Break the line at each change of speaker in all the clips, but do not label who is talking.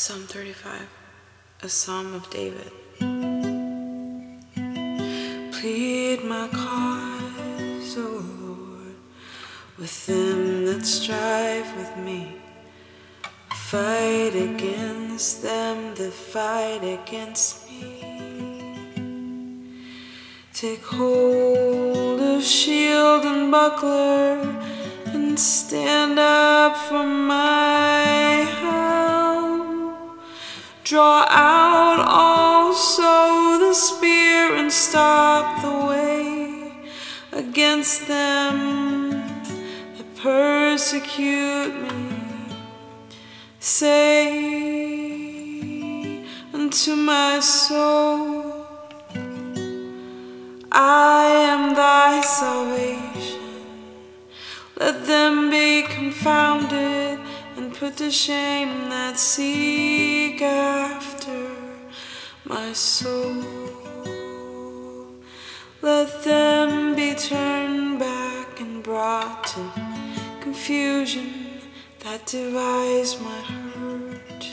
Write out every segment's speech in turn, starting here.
Psalm 35, a Psalm of David. Plead my cause, O Lord, with them that strive with me. Fight against them that fight against me. Take hold of shield and buckler, and stand up for my help. Draw out also the spear, and stop the way against them that persecute me. Say unto my soul, I am thy salvation. Let them be confounded and put to shame that seek after my soul. Let them be turned back and brought to confusion that devise my hurt.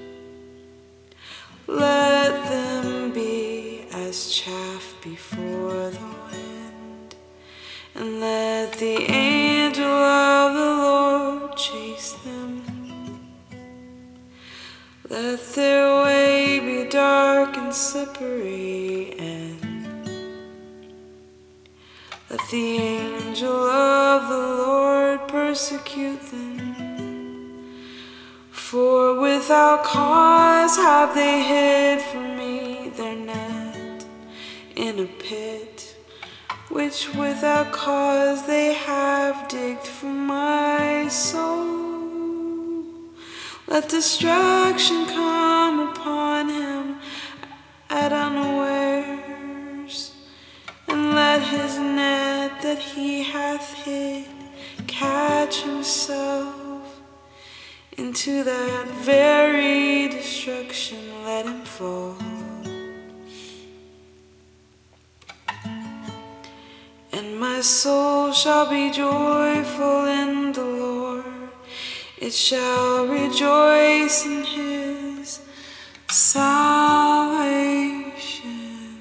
Let them be as chaff before the wind, and let the angel of the Lord chase them. Let their way be dark and slippery, and let the angel of the Lord persecute them. For without cause have they hid from me their net in a pit, which without cause they have digged for my soul. Let destruction come upon him at unawares, and let his net that he hath hid catch himself. Into that very destruction let him fall. And my soul shall be joyful in the Lord, it shall rejoice in his salvation.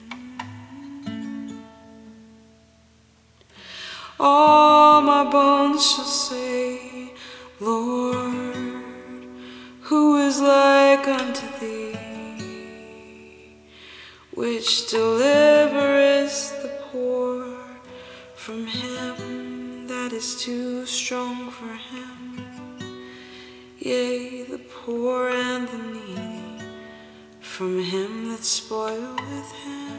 All my bones shall say, Lord, who is like unto thee, which deliverest the poor from him that is too strong for him, yea, the poor and the needy from him that spoileth him.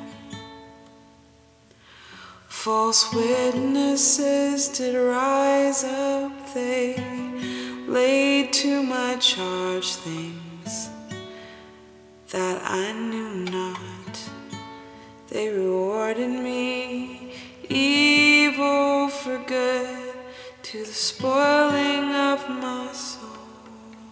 False witnesses did rise up, they laid to my charge things that I knew not. They rewarded me evil for good, to the spoiling of my soul.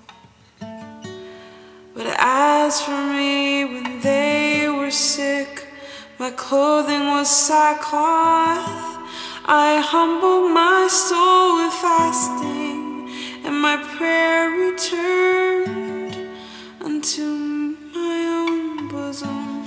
But as for me, when they were sick, my clothing was sackcloth. I humbled my soul with fasting, and my prayer returned unto my own bosom.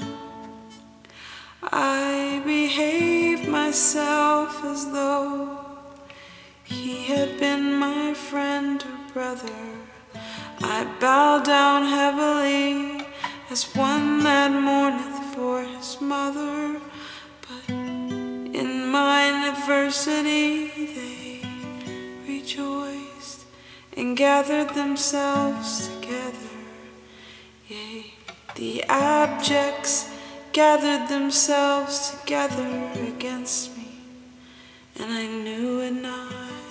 I behaved myself as though he had been my friend or brother. I bowed down heavily as one that mourneth for his mother. But in mine adversity they rejoiced and gathered themselves together. Yea, the abjects gathered themselves together against me, and I knew it not.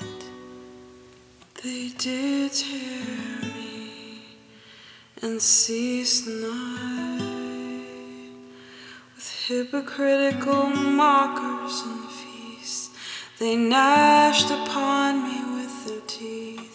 They did tear me and ceased not, with hypocritical mockers in the feast. They gnashed upon me with their teeth.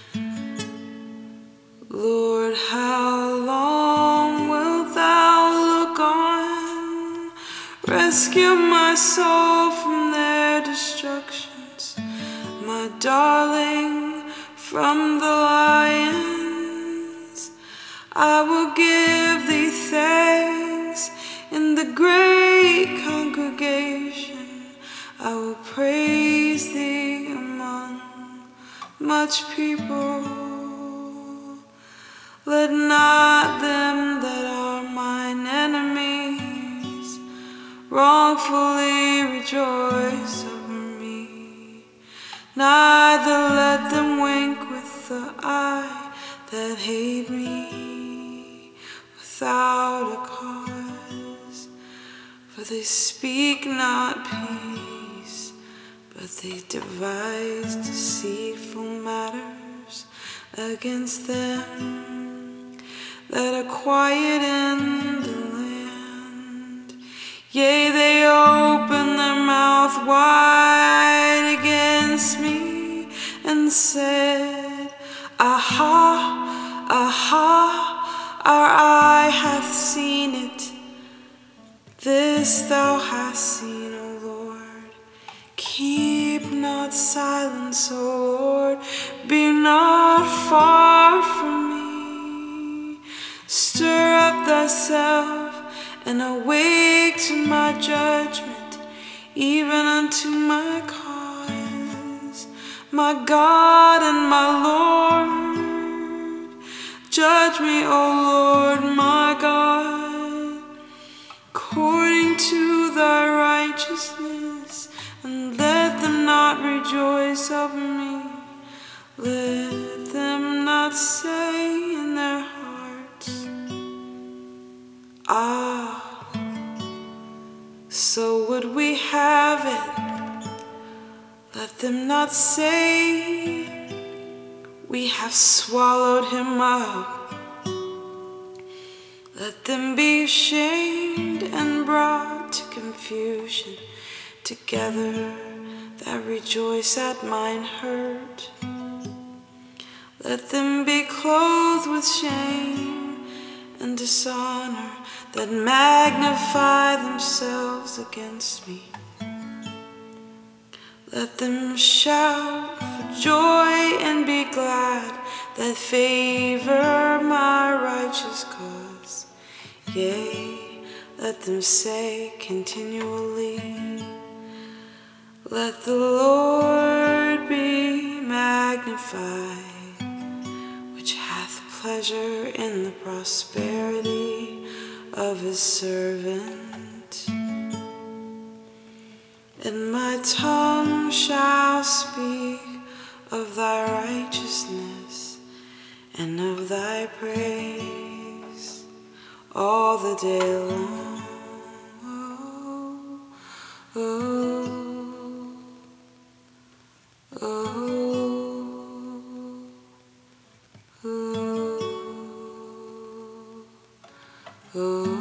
Lord, how long wilt thou look on? Rescue my soul from their destructions, my darling from the lions. I will give thee thanks in the great congregation. I will praise thee among much people. Let not them that are mine enemies wrongfully rejoice over me, neither let them wink with the eye that hate me without a cause. For they speak not peace, but they devise deceitful matters against them that are quiet in the land. Yea, they open their mouth wide against me, and said, Aha, aha, our eye hath seen it. This thou hast seen, O Lord. Keep not silence, O Lord, be not far from me. Stir up thyself, and awake to my judgment, even unto my cause. My God and my Lord, judge me, O Lord, my God, according to thy righteousness, and let them not rejoice over me. Let them not say in their hearts, Ah, so would we have it. Let them not say, we have swallowed him up. Let them be ashamed and brought to confusion together that rejoice at mine hurt. Let them be clothed with shame and dishonor that magnify themselves against me. Let them shout for joy and be glad that favor my righteous cause. Yea, let them say continually, let the Lord be magnified, which hath pleasure in the prosperity of his servant. And my tongue shall speak of thy righteousness and of thy praise all the day long. Oh, oh, oh, oh, oh.